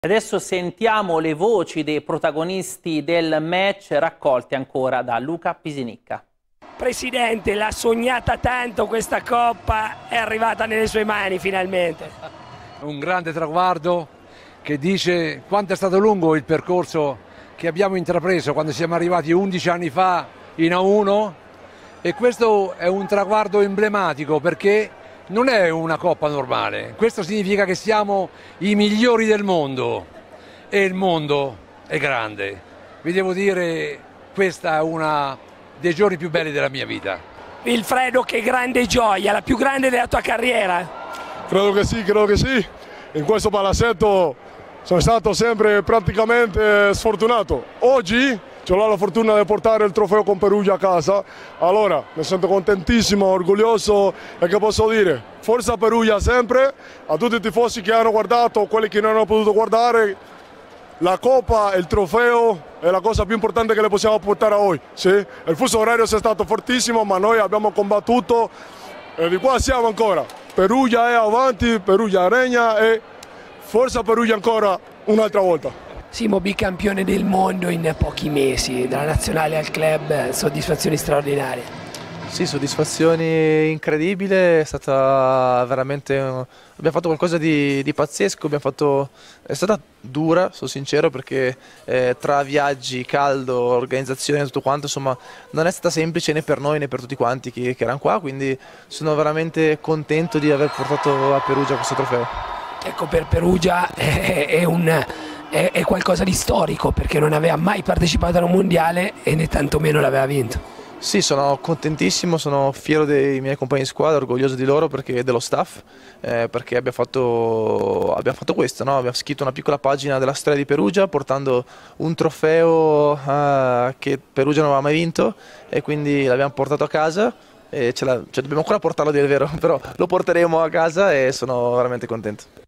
Adesso sentiamo le voci dei protagonisti del match raccolte ancora da Luca Pisinicca. Presidente, l'ha sognata tanto questa Coppa, è arrivata nelle sue mani finalmente. Un grande traguardo che dice quanto è stato lungo il percorso che abbiamo intrapreso quando siamo arrivati 11 anni fa in A1, e questo è un traguardo emblematico perché non è una Coppa normale. Questo significa che siamo i migliori del mondo e il mondo è grande. Vi devo dire, questa è una dei giorni più belli della mia vita. Wilfredo, che grande gioia, la più grande della tua carriera? Credo che sì, credo che sì. In questo palazzetto sono stato sempre praticamente sfortunato. Oggi ho la fortuna di portare il trofeo con Perugia a casa, allora mi sento contentissimo, orgoglioso, e che posso dire? Forza Perugia sempre, a tutti i tifosi che hanno guardato, quelli che non hanno potuto guardare, la Coppa e il trofeo è la cosa più importante che le possiamo portare a voi. Sì? Il fuso orario è stato fortissimo, ma noi abbiamo combattuto e di qua siamo ancora. Perugia è avanti, Perugia regna e forza Perugia ancora un'altra volta. Simo, bicampione del mondo in pochi mesi, dalla nazionale al club, soddisfazioni straordinarie. Sì, soddisfazioni incredibili, è stata veramente, abbiamo fatto qualcosa di pazzesco, è stata dura, sono sincero, perché tra viaggi, caldo, organizzazione e tutto quanto, insomma, non è stata semplice né per noi né per tutti quanti che erano qua, quindi sono veramente contento di aver portato a Perugia questo trofeo. Ecco, per Perugia è qualcosa di storico, perché non aveva mai partecipato a un mondiale e né tantomeno l'aveva vinto. Sì, sono contentissimo, sono fiero dei miei compagni di squadra, orgoglioso di loro e dello staff, perché abbiamo fatto questo, no? Abbiamo scritto una piccola pagina della storia di Perugia portando un trofeo che Perugia non aveva mai vinto, e quindi l'abbiamo portato a casa e dobbiamo ancora portarlo, a dire il vero, però lo porteremo a casa e sono veramente contento.